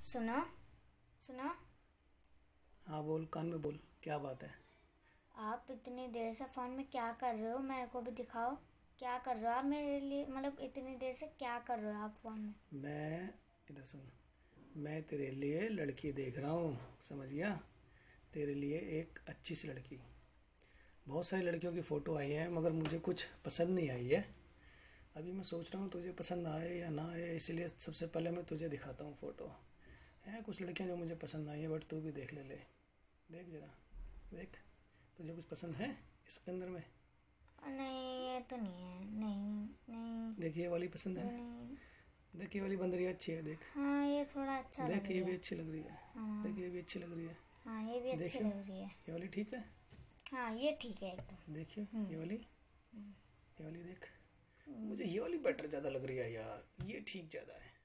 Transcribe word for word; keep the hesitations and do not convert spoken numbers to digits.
सुनो सुनो। हाँ बोल, कान में बोल, क्या बात है? आप इतनी देर से फोन में क्या कर रहे हो? मेरे को भी दिखाओ, क्या कर रहे हो आप मेरे लिए? मतलब इतनी देर से क्या कर रहे हो आप फोन में? मैं इधर सुन, मैं तेरे लिए लड़की देख रहा हूँ, समझ गया? तेरे लिए एक अच्छी सी लड़की। बहुत सारी लड़कियों की फ़ोटो आई है मगर मुझे कुछ पसंद नहीं आई है। अभी मैं सोच रहा हूँ तुझे पसंद आए या ना आए, इसलिए सबसे पहले मैं तुझे दिखाता हूँ फ़ोटो। है कुछ लड़कियाँ जो मुझे पसंद आई है, बट तू भी देख ले ले देख जरा, देख तुझे कुछ पसंद है इसके अंदर में? नहीं, ये तो नहीं है। नहीं नहीं, देख ये वाली पसंद है? नहीं। देख ये वाली बंदरी अच्छी है, देख। हाँ, ये थोड़ा अच्छा लग देख रही ये है। भी अच्छी लग रही है। हाँ। देख ये भी अच्छी लग रही है। हाँ, ये भी अच्छी देखियो, लग रही है। ये वाली ठीक है। हाँ, ये ठीक है एकदम। देखियो ये वाली, ये वाली देख। मुझे ये वाली बेटर ज़्यादा लग रही है यार, ये ठीक ज़्यादा है।